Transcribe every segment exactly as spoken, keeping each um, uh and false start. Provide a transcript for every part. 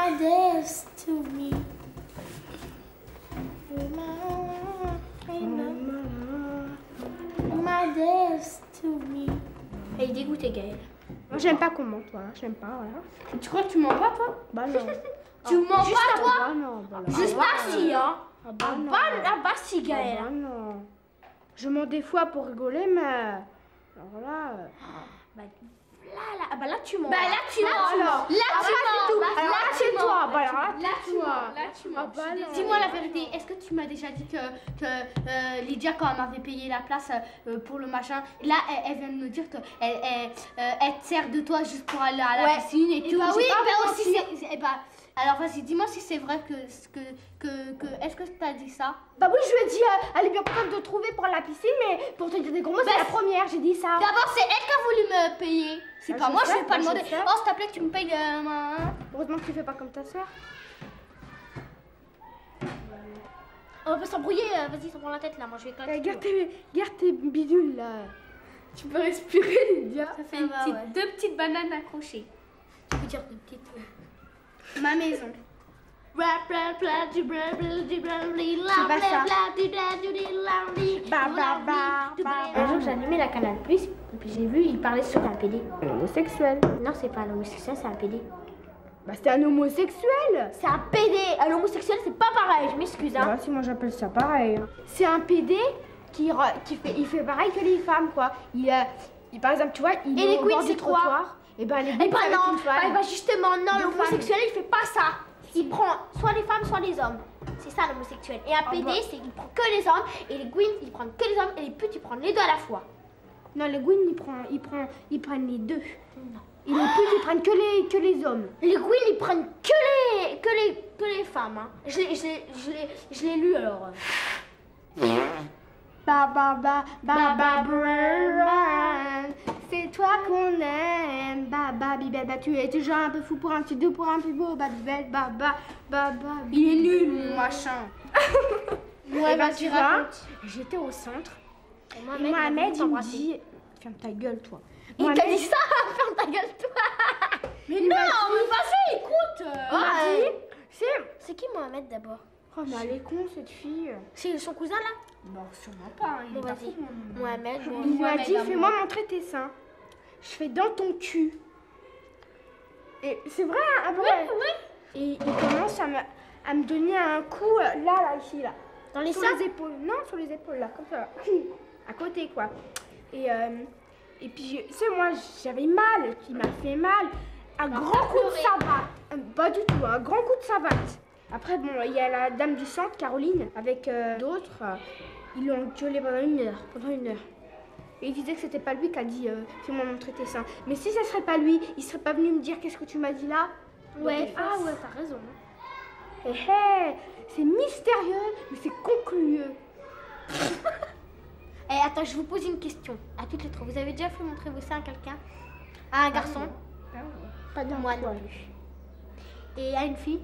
my this to me. My this to me. Elle est dégoûtée, Gaëlle. Moi, j'aime pas qu'on ment, toi. J'aime pas, voilà. Tu crois que tu mens pas, toi? Bah non. Tu mens pas, toi? Bah non, bah non. Juste pas si, hein. Ah bah non. Ah bah si, Gaëlle. Ah bah non. Je mens des fois pour rigoler, mais... Alors là... euh, Bah là, là, ah bah là tu mens. Bah là tu mens. alors. Là Ah, tu bah, c'est tout. mens. Alors là, c'est toi. Bah alors là, Là tu mens. Là tu Ah mens. bah non. Dis-moi la vérité, est-ce que tu m'as déjà dit que, que euh, Lydia, quand elle m'avait payé la place euh, pour le machin, là, elle, elle vient de me dire qu'elle elle, euh, elle te sert de toi juste pour aller à la Ouais. piscine et, Et tout. bah J'ai oui, pas bah menti. aussi, C'est- c'est- eh bah, alors vas-y, dis-moi si c'est vrai que... que, que, que est-ce que tu as dit ça? Bah oui, je lui ai dit, euh, elle est bien contente de te trouver pour la piscine, mais pour te dire des gros mots, Bah, c'est la première, j'ai dit ça. D'abord, c'est elle qui a voulu me payer. C'est Ah, pas je moi, sais, je vais pas bah, je demander. sais. Oh, s'il te plaît, que tu me payes... Euh, ma- Heureusement que tu fais pas comme ta soeur. On va pas s'embrouiller, euh, vas-y, ça prend la tête là, moi je vais éclater. Euh, garde, tes, garde tes bidules là. Tu peux respirer, Lydia. Ça fait Ça une va, petite- ouais. deux petites bananes accrochées. Tu peux dire de petites. euh, Ma maison. C'est pas ça. Bah, bah, bah, bah, Un jour j'ai allumé la Canal Plus, et puis j'ai vu, il parlait sur un pédé. Homosexuel. Non, c'est pas un homosexuel, c'est un pédé. Bah c'est un homosexuel. C'est un pédé. Un homosexuel, c'est pas pareil, je m'excuse. Hein. Bah si, moi j'appelle ça pareil. C'est un P D qui, re- qui fait, il fait pareil que les femmes quoi. Il, euh, il- par exemple, tu vois, il Et est les au queens, bord c'est du quoi? trottoir. Et ben les Eh queens, bah c'est avec non, une femme. eh bah justement, non, Deux l'homosexuel il fait pas ça. Il prend soit les femmes, soit les hommes. C'est ça l'homosexuel. Et un Ah pédé, bah. c'est qu'il prend que les hommes, et les queens, ils prennent que les hommes, et les putes, ils prennent les deux à la fois. Non, les Gwyn, ils prennent, ils prennent, ils prennent les deux. Et les putes, ils prennent que les, que les hommes. Les queens, ils prennent que les, que les, que les femmes. Hein. Je l'ai, je l'ai, je l'ai, je l'ai lu alors. Ba ba ba ba ba brrrr. C'est toi qu'on aime. Ba ba bibel ba, tu es toujours un peu fou pour un petit deux pour un plus beau. Ba bibel ba ba ba ba. Il est nul, mon machin. Ouais, bah, tu tu vois, racontes. j'étais au centre. Et Et Mohamed, Mohamed, il me t'embrasser. dit, ferme ta gueule, toi. Il Mohamed, t'a dit ça, ferme ta gueule, toi. mais Non, mais vas-y, écoute. euh, il m'a Ouais. dit, c'est, C'est qui Mohamed d'abord? oh mais elle est con cette fille. C'est son cousin là? Bon, sûrement pas. Il Bon, est pas vas-y. fou, mon- Mohamed, Il Mohamed. m'a dit, Mohamed, fais-moi amour. montrer tes seins. Je fais dans ton cul. Et c'est vrai, hein, après. Et il commence à me, à me donner un coup, euh, là, là, ici, là. Dans les Sur seins? les épaules. Non, sur les épaules, là, comme ça. là. À côté, quoi. Et, euh, et puis, je- tu sais, moi, j'avais mal. Il m'a fait mal. Un grand t'as coup de pleuré. savate. Euh, Pas du tout, un grand coup de savate. Après, bon, il y a la dame du centre, Caroline, avec euh, d'autres. euh, ils l'ont gueulé pendant une heure. Pendant une heure. Et il disait que c'était pas lui qui a dit euh, fais-moi montrer tes seins. Mais si ça serait pas lui, il serait pas venu me dire qu'est-ce que tu m'as dit là. Ouais, ah ah ouais, t'as raison. hé hé, c'est mystérieux, mais c'est conclueux. Eh, attends, je vous pose une question. À toutes les trois, vous avez déjà fait montrer vos seins à quelqu'un? À un garçon? Pas de Moi non plus. Et à une fille?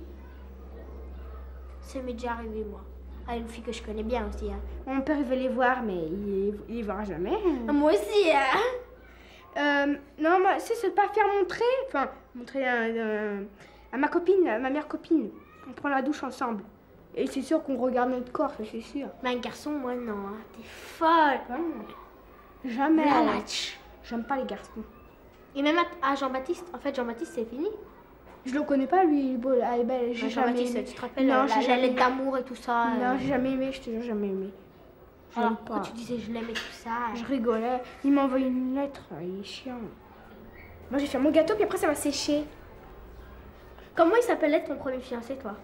Ça m'est déjà arrivé, moi. À une fille que je connais bien aussi. Hein. Mon père il veut les voir, mais il, il les verra jamais. Moi aussi, hein. Euh, non, moi, c'est c'est pas faire montrer, enfin, montrer à, à- à ma copine, à ma meilleure copine. On prend la douche ensemble. Et c'est sûr qu'on regarde notre corps, ça c'est sûr. Mais un garçon, moi non. Hein. T'es folle. Vraiment. Jamais. La match. J'aime pas les garçons. Et même à, à Jean-Baptiste. En fait, Jean-Baptiste, c'est fini. Je le connais pas, lui, il est beau, elle est belle. J'ai Ouais, jamais Jean-Baptiste, aimé. tu te rappelles Non, la, j'ai la jamais- lettre d'amour et tout ça. Non, euh, j'ai jamais aimé, je te jure, jamais aimé. J'aime Alors, pas. pourquoi tu disais je l'aime et tout ça? Je rigolais. Il m'a envoyé une lettre, il est chiant. Moi, j'ai fait mon gâteau, puis après, ça va sécher. Comment il s'appelait ton premier fiancé, toi?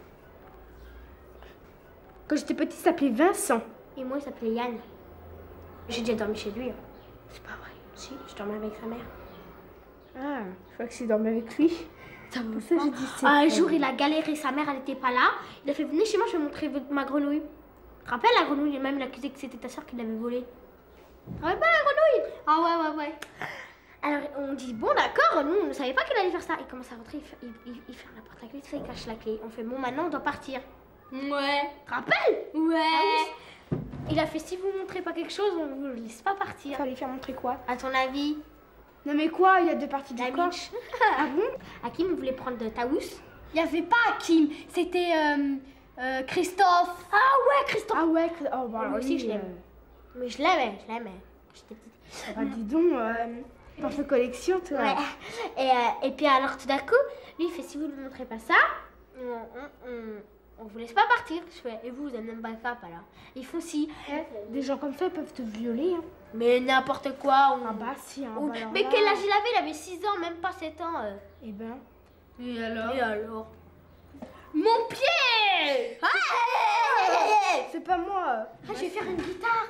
Quand j'étais petite, il s'appelait Vincent. Et moi, il s'appelait Yann. J'ai déjà dormi chez lui. Hein. C'est pas vrai. Si, je dormais avec sa mère. Ah, je crois que c'est dormi avec lui. Ça Pour ça, j'ai dit c'est Un pas jour, vrai. il a galéré, sa mère, elle était pas là. Il a fait venez chez moi, je vais montrer votre- ma grenouille. Tu te rappelles la grenouille? Même il a accusé que c'était ta soeur qui l'avait volée. Tu te rappelles pas la grenouille? Ah ouais, ouais, ouais. Alors on dit bon d'accord, nous on ne savait pas qu'il allait faire ça. Il commence à rentrer, il, fait- il, il- il ferme la porte à clé, tout ça, il cache la clé. On fait bon maintenant on doit partir. Ouais. Tu te rappelles? Ouais. Il a fait si vous montrez pas quelque chose, on vous le laisse pas Il partir. fallait faire montrer quoi? À ton avis? Non, mais quoi? Il y a deux parties du La corps. Mitch. Ah bon? Hakim voulait prendre de Taous Il n'y avait pas Hakim, c'était euh, euh, Christophe. Ah ouais, Christophe. Ah ouais, oh, bah, Moi aussi, je l'aime. Mais je l'aimais, je l'aimais. J'étais petite. Euh, bah, dis donc, euh, parfait collection, toi. Ouais. Et, euh, et puis alors tout d'un coup, lui il fait si vous ne montrez pas ça, on, on, on, on vous laisse pas partir. Je fais et vous, vous avez même pas de cap alors. Ils font si. Des gens comme ça, ils peuvent te violer. Hein. Mais n'importe quoi. On... Ah bah si, hein, on- bah, alors Mais là- quel âge il avait? Il avait six ans, même pas sept ans. euh. Eh ben... Et alors? Et alors? Mon pied! C'est pas moi. Ah, je vais faire une guitare.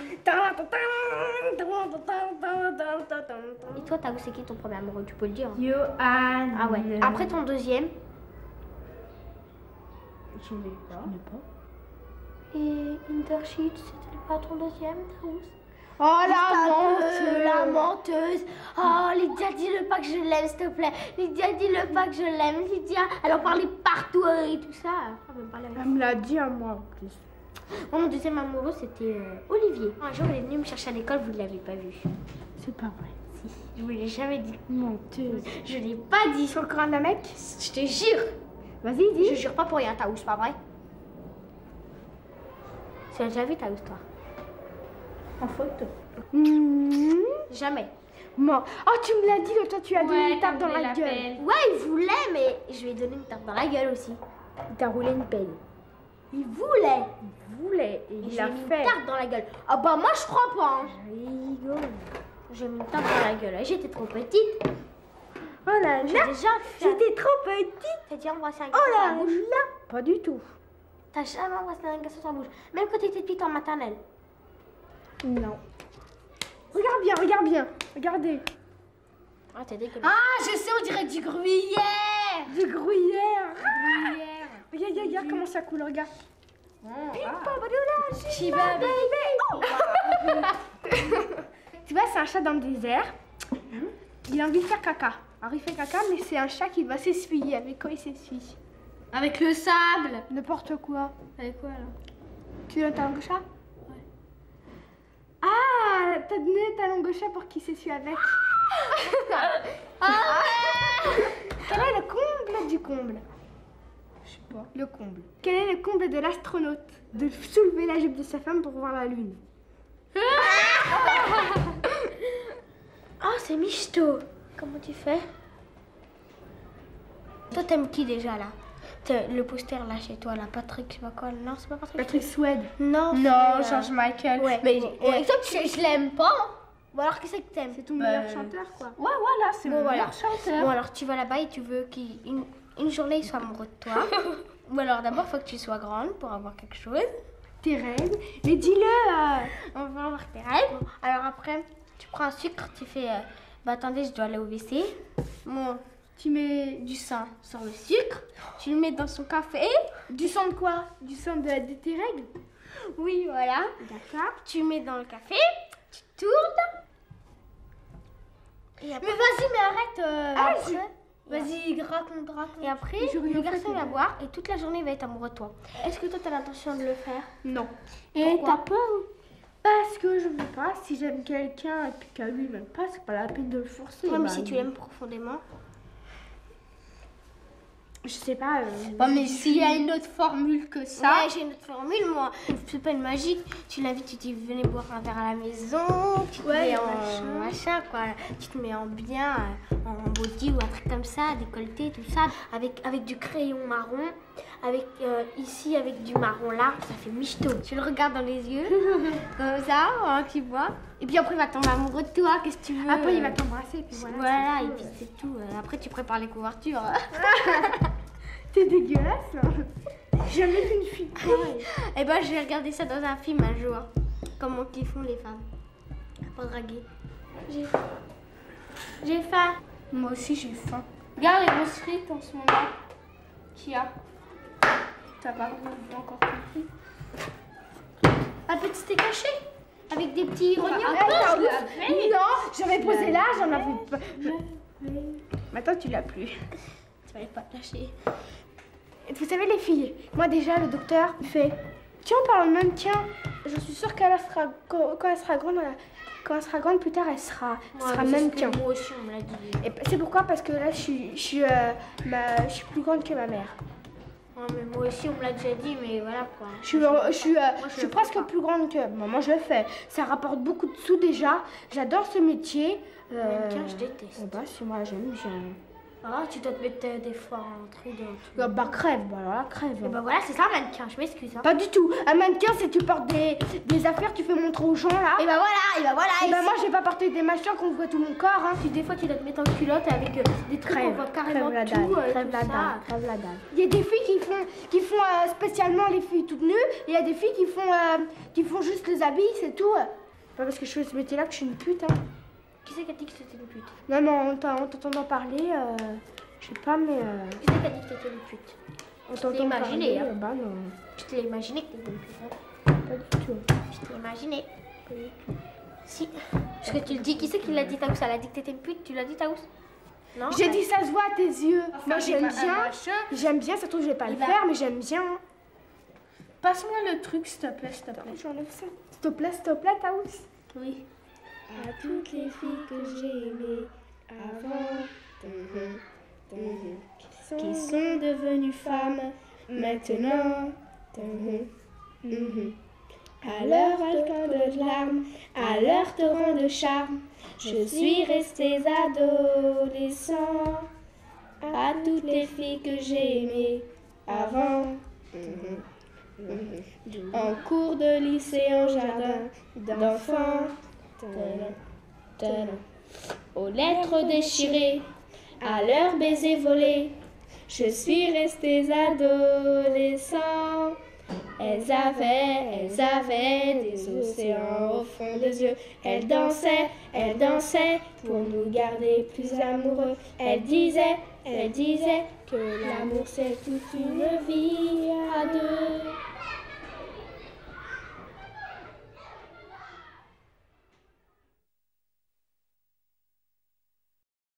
Et toi, t'as c'est qui ton premier amoureux? Tu peux le dire. hein. Johan. Ah ouais. Après ton deuxième. Je n'ai pas. Et Intershit, c'était pas ton deuxième, Taous? Oh la menteuse, la menteuse. menteuse. Oh, Lydia, dis-le pas que je l'aime, s'il te plaît. Lydia, dis-le pas que je l'aime. Lydia, elle en parlait partout euh, et tout ça. Après, elle me parlait avec- Elle me l'a dit à moi en plus. Moi, mon deuxième amoureux, c'était euh, Olivier. Un jour, il est venu me chercher à l'école, vous ne l'avez pas vu. C'est pas vrai. Si, je vous l'ai jamais dit. Menteuse. Je l'ai pas dit. Sur le crâne d'un mec? Je te jure. Vas-y, dis. Je jure pas pour rien, Taous, pas vrai? Tu l'as déjà vu, Taous, toi? En photo. Mmh. Jamais. Moi. Oh, tu me l'as dit, toi, tu as donné Ouais, une tape t'as dans roulé la la gueule. pelle. Ouais, il voulait, mais je lui ai donné une tape dans la gueule aussi. Il t'a roulé une pelle. Il voulait. Il voulait et Et il j'ai l'a mis une fait. tarte dans la gueule. Ah bah moi je crois pas. Hein. Rigole. J'ai mis une tarte dans la gueule. J'étais trop petite. Oh là J'ai là. déjà fait. J'étais trop petite. T'as déjà embrassé un Oh garçon sur là la bouche? là. Pas du tout. T'as jamais embrassé un garçon sur la bouche? Même quand t'étais petite en maternelle. Non. Regarde bien, regarde bien. Regardez. Ah t'es dégueulasse. Ah, je sais, on dirait du gruyère. Du gruyère. Gruyère. Regarde, regarde, regarde comment ça coule, regarde. Chiba baby. Tu vois, c'est un chat dans le désert. Il a envie de faire caca. Alors il fait caca, mais c'est un chat qui va s'essuyer. Avec quoi il s'essuie? Avec le sable. N'importe quoi. Avec quoi là? Tu donnes ta langue au chat? Ah, t'as donné ta langue au chat pour qu'il s'essuie avec. Quel est le comble du comble? Je sais pas. Le comble. Quel est le comble de l'astronaute? De soulever la jupe de sa femme pour voir la lune. Oh c'est michto. Comment tu fais? Toi t'aimes qui déjà là? T'as le poster là chez toi là, Patrick, je sais pas quoi. Non c'est pas Patrick. Patrick Swed. Non. Non, c'est, euh, George Michael. Ouais. Mais Ouais. Je, je l'aime pas. Hein. Bon alors qui c'est que t'aimes? c'est ton Bah, meilleur chanteur, quoi. Ouais, voilà, c'est Bon, mon voilà. meilleur chanteur. Bon alors tu vas là-bas et tu veux qu'une une journée il soit amoureux de toi. Ou alors d'abord faut que tu sois grande pour avoir quelque chose. Tes rêves. Mais dis-le. euh, On va avoir tes rêves. Alors après tu prends un sucre, tu fais euh, bah attendez je dois aller au W C. Bon, tu mets du sang sur le sucre, tu le mets dans son café. Du sang de quoi? Du sang de, de tes règles? Oui voilà. D'accord. Tu mets dans le café, tu tournes. Et après, Mais vas-y, mais arrête. euh, Ah, après. Vas-y, raconte, raconte. et après Je le rien garçon fait, va mais- boire et toute la journée il va être amoureux de toi. Est-ce que toi tu as l'intention de le faire? Non. Et Pourquoi? t'as peur? Parce que je veux pas. Si j'aime quelqu'un et puis qu'à lui il m'aime pas, c'est pas la peine de le forcer. Ouais, mais Bah, si tu il- l'aimes profondément. Je sais pas. euh, Bon, mais s'il y a une autre formule que ça. Ouais, j'ai une autre formule, moi. C'est pas une magique. Tu l'invites, tu dis venez boire un verre à la maison. Tu te Ouais, mets en machin. machin, quoi. Tu te mets en bien, euh, en body ou un truc comme ça, décolleté, tout ça. Avec, avec du crayon marron. Avec euh, ici, avec du marron là. Ça fait michto. Tu le regardes dans les yeux. Comme ça, hein, tu vois. Et puis après, il va tomber amoureux de toi. Qu'est-ce que tu veux? Après il va t'embrasser et puis voilà. Voilà, c'est et tout. puis c'est tout. Euh, Après, tu prépares les couvertures. T'es dégueulasse là. J'ai jamais vu une fille pareille. Et ben, je vais regarder ça dans un film un jour. Comment qu'ils font les femmes pour draguer. J'ai faim. J'ai faim. Moi aussi, j'ai faim. Regarde les grosses frites en ce moment. Qui a? T'as pas encore compris? Un petit steak haché avec des petits oignons. Ah, Ah, tu l'as fait? non, j'avais posé là, j'en avais pas. Maintenant tu l'as plus. Tu vas pas te lâcher. Vous savez les filles, moi déjà le docteur fait tiens on parle même tiens, je suis sûre qu'elle sera quand quand elle sera grande elle, quand elle sera grande, plus tard, elle sera, elle Ouais, sera mais c'est ce mannequin. que Moi aussi, on me l'a dit. Et c'est pourquoi? Parce que là, je suis, je suis, euh, ma- je suis plus grande que ma mère. Ouais, mais moi aussi, on me l'a déjà dit, mais voilà quoi. Je suis, Moi, je suis, euh, je je suis le fais presque pas. plus grande que... Bon, moi, je le fais. Ça rapporte beaucoup de sous déjà. J'adore ce métier. Euh, Mannequin, je déteste. oh, bah, si moi, j'aime bien. Ah, tu dois te mettre euh, des fois un truc de... Bah, bah, crève. Bah, alors là, crève. Et bah voilà, c'est ça un mannequin, je m'excuse. Hein. Pas du tout. Un mannequin, c'est tu portes des, des affaires, tu fais montrer aux gens, là. Et bah voilà, et bah voilà. Et et bah, si- moi, je vais pas porter des machins qu'on voit tout mon corps, hein. tu, des fois, tu dois te mettre en culotte avec euh, des trucs qu'on Crève, voit carrément crève la tout, dalle, euh, crève tout la ça. dalle, crève la dalle. Il y a des filles qui font, qui font euh, spécialement les filles toutes nues, et il y a des filles qui font, euh, qui font juste les habits, c'est tout. Pas parce que je fais ce métier-là que je suis une pute, hein. Qui c'est qui a dit que c'était une pute? Non, mais en t'en- en t'entendant parler, euh, je sais pas, mais euh, Qui c'est qui a dit que t'étais une pute? en t'es t'entendant imaginé, parler, hein. euh, bah non, Tu te l'as imaginé que t'étais une pute, hein? pas du tout. Tu te l'as imaginé. Si. Parce que tu le dis, qui c'est qui l'a dit, Taous? Elle a dit que t'étais une pute, tu l'as dit, Taous? Non? J'ai elle- dit ça se voit à tes yeux. Moi, Enfin, j'aime des ma- un bien. machin. J'aime bien, ça se trouve, je vais pas Il le va- faire, mais j'aime bien. Passe-moi le truc, s'il te plaît, s'il te plaît. J'enlève ça. S'il te plaît, s'il te plaît, Taous. Oui. À toutes les filles que j'ai aimées avant, qui sont devenues femmes maintenant. À leur volcan de larmes, à leur torrent de charme, je suis restée adolescent. À toutes les filles que j'ai aimées avant, en cours de lycée, en jardin d'enfants. Aux lettres déchirées, à leurs baisers volés, je suis restée adolescent. Elles avaient, elles avaient des océans au fond des yeux. Elles dansaient, elles dansaient pour nous garder plus amoureux. Elles disaient, elles disaient que l'amour c'est toute une vie à deux.